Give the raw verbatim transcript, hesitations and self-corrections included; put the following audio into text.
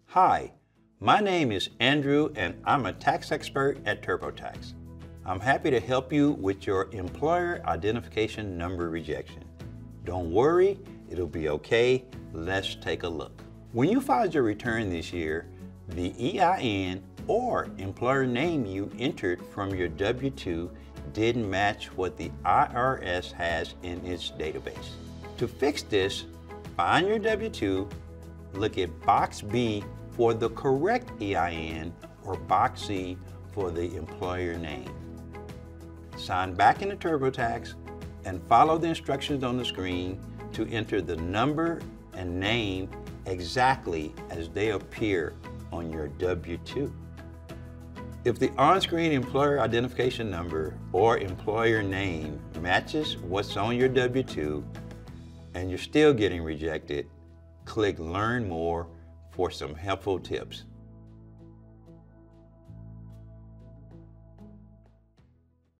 Hi, my name is Andrew and I'm a tax expert at TurboTax. I'm happy to help you with your employer identification number rejection. Don't worry, it'll be okay. Let's take a look. When you filed your return this year, the E I N or employer name you entered from your W two didn't match what the I R S has in its database. To fix this, find your W two, look at box B for the correct E I N or box C for the employer name. Sign back into TurboTax and follow the instructions on the screen to enter the number and name exactly as they appear on your W two. If the on-screen employer identification number or employer name matches what's on your W two and you're still getting rejected, click Learn More for some helpful tips.